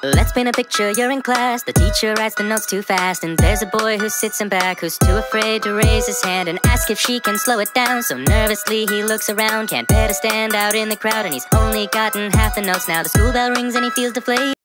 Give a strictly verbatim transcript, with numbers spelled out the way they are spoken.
Let's paint a picture, you're in class. The teacher writes the notes too fast, and there's a boy who sits in back, who's too afraid to raise his hand and ask if she can slow it down. So nervously he looks around, can't bear to stand out in the crowd, and he's only gotten half the notes now. The school bell rings and he feels deflated.